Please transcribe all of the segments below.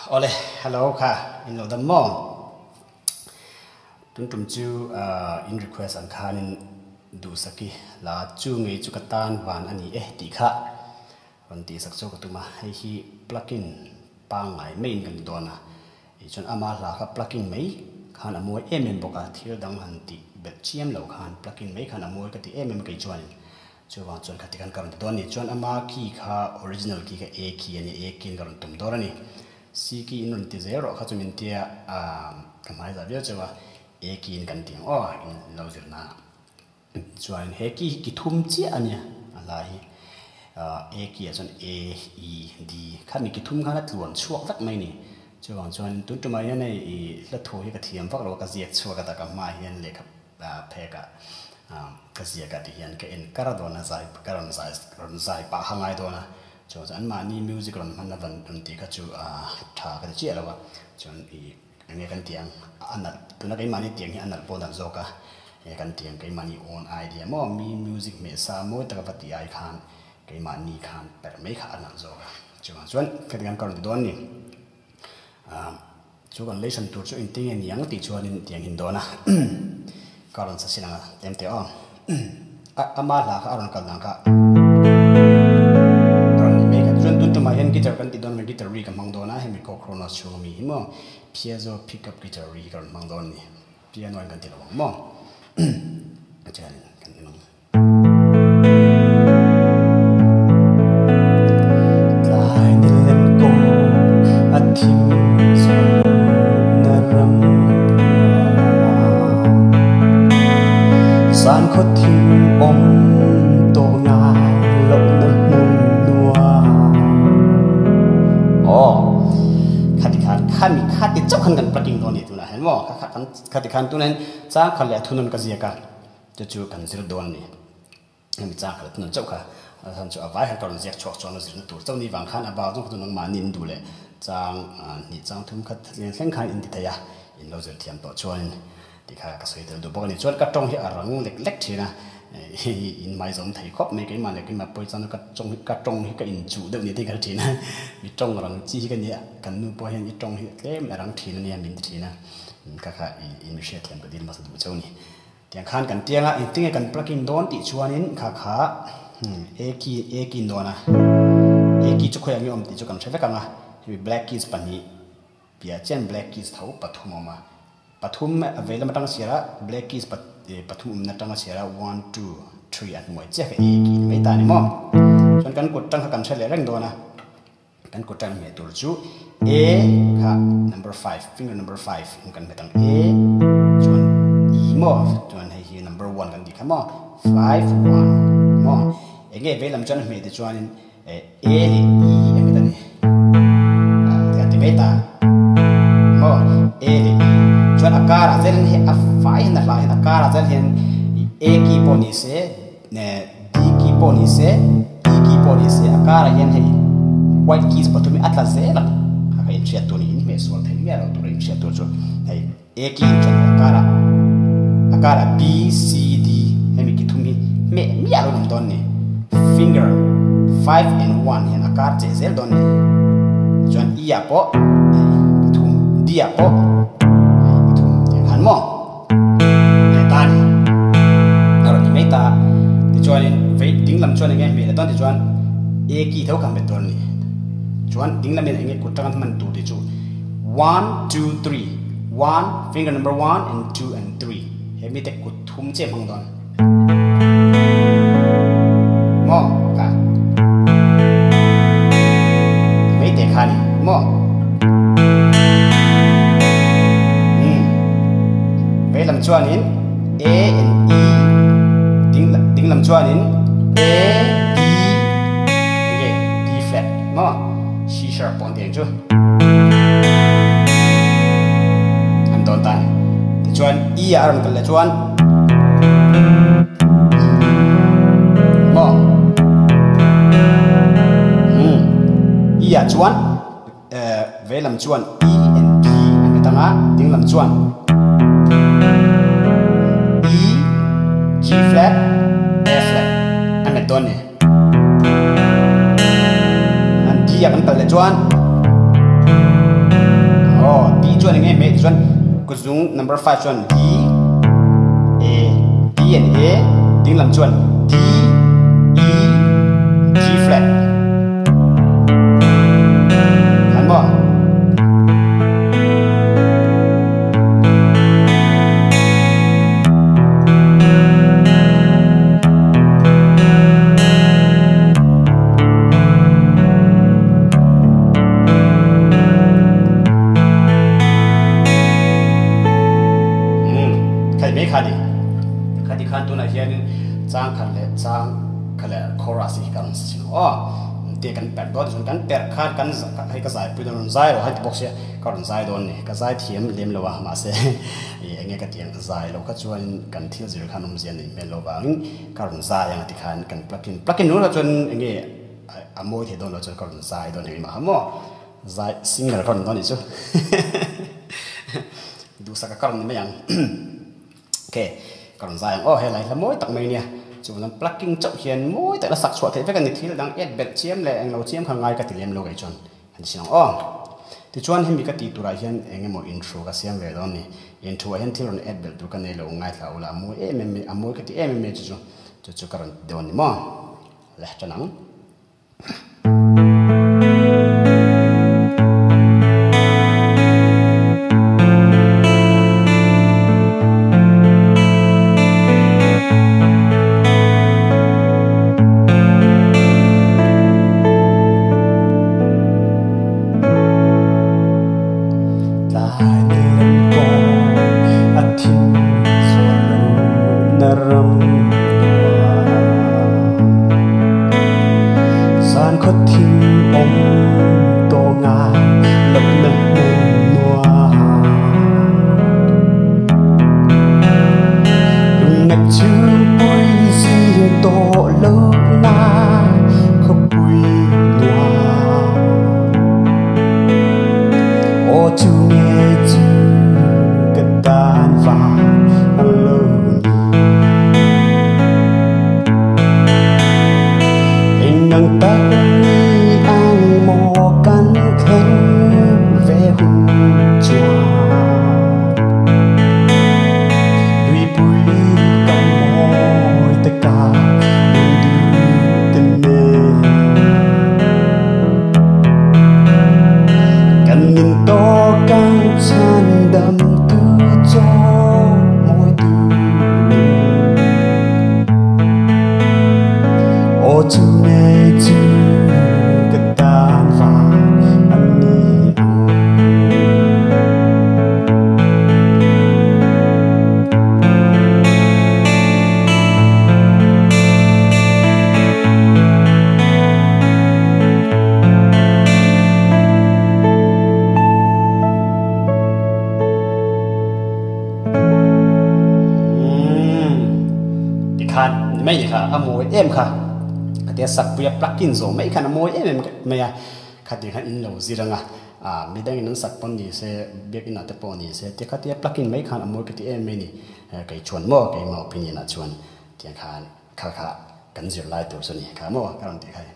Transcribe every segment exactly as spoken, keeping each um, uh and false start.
Ole, hello ka, in lo dam mo. Tun tum chu in request an khan in du saki la chu ngi chu katan van ani eh ti kha. Ron ti sak chu ka tuma hei hi plugin pa ngai main kan dona. I chon ama la kha plugin mai khan amoi em boka thil dang han ti bet chiam lo khan plugin mai khan amoi ka ti em kai chuan. Chu wang chuan khati kan karon don ni chuan ama ki kha original ki ka a ki ani a kin karon tum dorani. Si ki in ti zero kha chumin tia a kamai za bia chawa a ki in kan tiang o in lo zirna chuan he ki ki thum chi ania ala hi a ki chuan a e d kha mi ki thum kha na tluan chuak vak mai ni chuan chuan tun tu mai nei i la tho hi ka thiam vak lo ka ziak chuak ka ta ka ma hian le kha phe ka ka ziak ka ti hian ka en karadona zai karon zai karon zai pa hangai dona cho an ma ni music ron man van ron ti ka chu a tha ka chi ala wa chon i nge kan tiang anal tuna kai mani tiang hi anal pon dan zo ka e kan tiang kai mani on idea mo mi music me sa mo ta ka pati ai khan kai mani khan per me kha anal zo ka chuan chuan ka kan karon don ni a chu kan lesson tur chu in ting en yang ti chuan in tiang hin dona karon sa sinanga tem te on ama la ka aron kal nang ka Mayan guitar kan ti don me guitar ri ka mangdona he mi ko chronos chu mi mo piezo pickup guitar ri kan mangdon ni piano kan ti lo mo ajan kan ni lai ni len ko athim so naram san kho thim om to nga lo na munขันมีขัดติดเจ้าขันกันประดิษฐ์ตัวนี้ตัวนั้นเห็นมั้ยขัดขันขัดขันตัวนั้นจ้าขันแหล่ทุนนั้นก็เสียกันจะจูกันสิรดวนนี่มีจ้าขันทุนนั้นเจ้าค่ะท่านจะเอาไว้ให้เราเสียชอกชอนสิรตัวเจ้านี่บางขันอาบ่าวต้องตัวนั้นมานินดูเลยจ้างนี่จ้างทุ่มขัดเลี้ยงแข่งขันอินทิทยาอินเราจะเทียมต่อชวนที่ข้าก็สวยแต่ดูบอกนี่ชวนกระจงที่อรังเล็กๆทีนะอินไม่สมไทยครบไม่กี่มาเลยกี่มาปล่อยจันกระจงกระจงที่ก็อินจูเดี๋ยวนี้ที่กันทีนะมีจงรังจี้กันเนี่ยกันนู่นพอเห็นอีจงที่เล่มรังทีนั่นเนี่ยมินทีนะก็ค่ะอินมิเชตเทียมก็ดีมาสะดุดเจ้านี่เตียงขันกันเตียงอ่ะอินติ้งกันปลักอินโดนติชวนนินค่ะค่ะเอกีเอกีโดนะเอกีจุกขยังยอมติจุกันใช้ไฟกันอ่ะมีแบล็กกีสปันนี้เปียเจนแบล็กกีสเท่าปฐุมออกมาปฐุมเวลามาตั้งเสียละแบล็กกีสปัปฐุมนัดตั้งเสียละ one two three อันมวยเจ๊กเอกีไม่ตายนี่มั้งส่วนการกดตั้งกันใช้เลยเร่งโดนะการกดตั้งเมตุลจู A ค่ะ number five finger number five กันไปตั้ง A ส่วน E มั้งส่วนให้ number one กันดีค่ะมั้ง five one มั้งเองเวลาจนเมตุส่วน A หรือ E ยังไม่ตันนี่แต่ที่ไม่ตายมั้ง A หรือ E ส่วนอากาศอาจจะเห็นอ่ะไฟนั่นแหละเห็นอากาศอาจจะเห็น A กีโปนิเซเนี่ย D กีโปนิเซ E กีโปนิเซอากาศเห็นให้ white keys ปัตตุมีอัตลักษณ์เซล่ะเขาเห็นเชียตัวนี้ไม่ส่วนที่มีอะไรตัวเองเชียตัวจุดให้ A กีจนอากาศอากาศ B C D ให้มีกี่ทุ่มมีไม่มีอะไรตรงนี้ finger five and one เห็นอากาศเจเซลตรงนี้จน E อ่ะปะทุ่ม D อ่ะปะทุ่มอย่างนั้นมั้งไม่ตาที่ชวนเวทดิ้งลำชวนยังไงเมื่อตอนที่ชวนเอกีเท่ากันเป็นตัวนี้ชวนดิ้งลำยังไงกดตั้งมันดูที่ชู one two three one finger number one and two and three เห็นมีแต่กดทุ่มเจ็บมังตอนมอค่ะไม่แต่ขานี่มออืมเวทลำชวนนี้ A and Eดิ้งลำชวนนี้ A D โอเค D flat มั้ง C sharp ปอนเดียงจูอันตอนตันแต่ชวน E อารมณ์กันเลยชวนมั้งอืม E อ่ะชวนเอ่อเวลำชวน E and D อันเป็นตั้งอ่ะดิ้งลำชวน E G flat A flat อันเป็นต้นนี่อันที่อยากกันเป็นเลยจวน chuan nge me chuan ku zung number five chuan D A D and A ding lam chuan D E G flat han mo khadi khadi khan tu na hian chang khan le chang khala chorus hi kan sin o te kan per do jun kan per khan kan hai ka zai pu don zai ro hai box ya ka ron zai don ni ka zai thiam lem lo wa ma se e enge ka tiang zai lo ka chuan kan thil zir khan um zian ni me lo bang ka ron zai yang ti khan kan plug in plug in no chuan enge amoi the don lo chuan ka ron zai don ni ma ha mo zai single ron don ni chu du sa ka ka ron ni me yang okay còn dài ô hay là là mối tặng mày nè chủ làm plugging chậu hiền mối tại là sạc chuột thì phải cần thì là đang ép bẹt chiếm lại anh lâu chiếm hàng ngày cái tiền lâu cái chọn anh xin ô thì chọn hem bị cái tỷ tụ ra hiền anh em intro cái xem về đó nè intro hiền thì rồi ép bẹt tụ cái này lâu ngay là là mối em em mối cái tí em em chú chú chú cái đó nè mà lẽ cho nắng mấy gì cả mồi em cả cái sạc bia plugin rồi mấy cái mồi em mấy à cái tiếng in lâu gì rằng à mình đang nói sạc pon gì sẽ biết in là pon gì sẽ cái cái plugin mấy cái mồi cái tiếng em này cái chuẩn mò cái mò opinion là chuẩn tiếng cái cái cái cần gì lại tổ này cái mò cái làm tiếng cái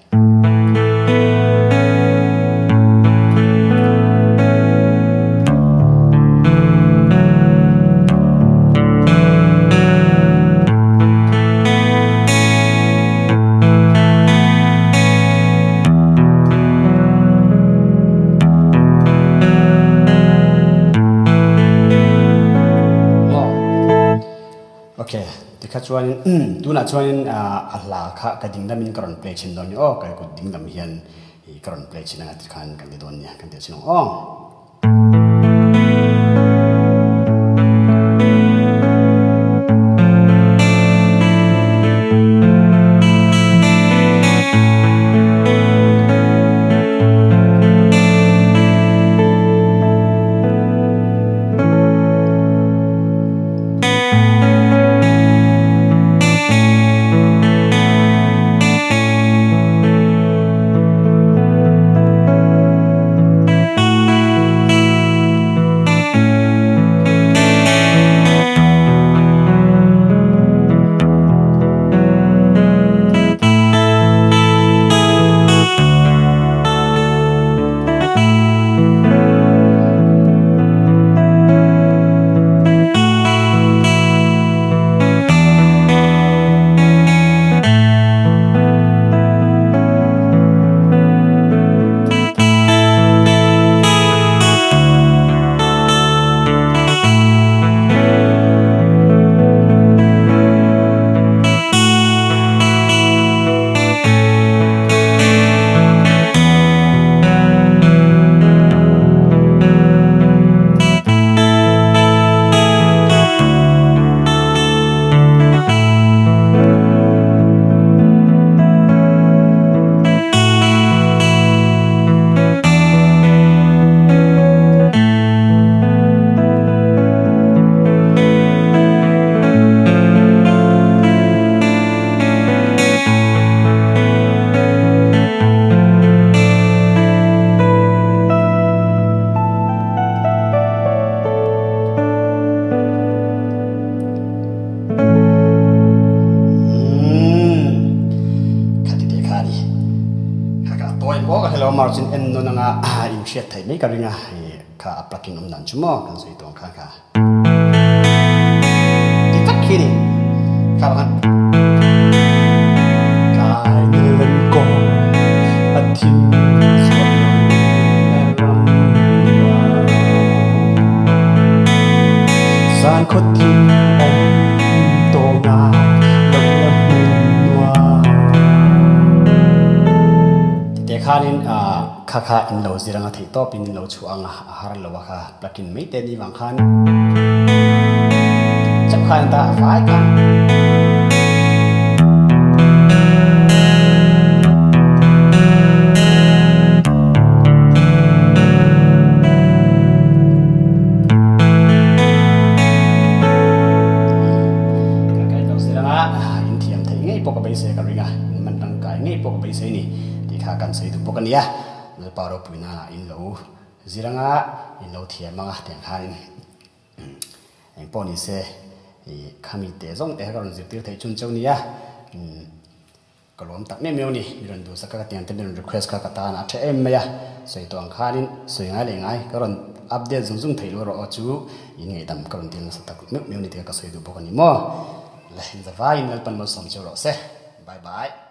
cái chuan tu na chuan à là khá cái đỉnh đam mình còn play trên đó nhá cái cái đỉnh đam hiền thì còn play trên này thì khán cái đó nhá cái điều đó oh ตัวก็ก็เรามาจินเอ็นนั่นงาอินเชียไทยไม่กันงาข้าปลักกินอมนันชั่วโมงกันสุดตรงข้าข้าที่ตักขี้นี่ข้าบ้านกายเดินกองอาทิตย์สวดมนต์และรำวาสารคดที่อมโตงาลงละมุนวาแต่ข้านี่อ่าข้าข้าอินโลจิรังที่ต่อเป็นอินโลชัวงาอาหารโลวะข้าปลักกินไม่เต็มที่บางครั้งจับข้าตาฝ่ายกันปกติเสกกันริงอ่ะมันตั้งกายงี้ปกติเสนี่ที่ข้ากันเสยถูกปกติอ่ะเราปารปุยนาอินโลจิรังอ่ะอินโลเทียมังอ่ะแต่งข้านี่เองปอนี่เสข้ามีเตะส่งเตะกันจิตที่ไทยชุนเจ้านี่อ่ะก็รวมตักเนี่ยมีนี่มีรันดูสักกะเตียนเต็มเป็น request ข้ากตานะเทเอ็มไหมอ่ะสวยตัวอังคารินสวยง่ายเลยง่ายก็รันอัปเดตซุ่มๆไทยรู้รอจูยังไงดำก็รันเตียนสักตักมีมีนี่ที่ก็สวยดูปกติมั้งเลยจะว่าอินเวลปันมาสมเจ้าเราเซ่บายบาย